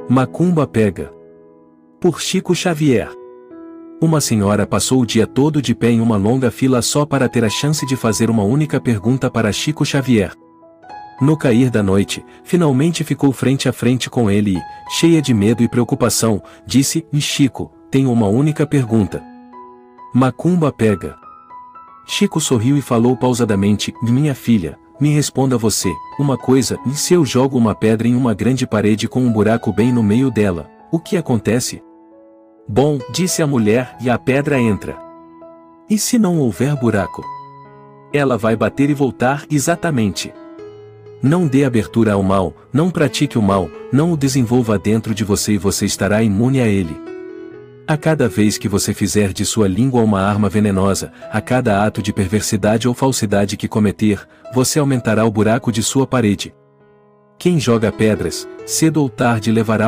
Macumba pega. Por Chico Xavier. Uma senhora passou o dia todo de pé em uma longa fila só para ter a chance de fazer uma única pergunta para Chico Xavier. No cair da noite, finalmente ficou frente a frente com ele e, cheia de medo e preocupação, disse: Chico, tenho uma única pergunta. Macumba pega. Chico sorriu e falou pausadamente: minha filha, me responda você, uma coisa, e se eu jogo uma pedra em uma grande parede com um buraco bem no meio dela, o que acontece? Bom, disse a mulher, e a pedra entra. E se não houver buraco? Ela vai bater e voltar exatamente. Não dê abertura ao mal, não pratique o mal, não o desenvolva dentro de você e você estará imune a ele. A cada vez que você fizer de sua língua uma arma venenosa, a cada ato de perversidade ou falsidade que cometer, você aumentará o buraco de sua parede. Quem joga pedras, cedo ou tarde levará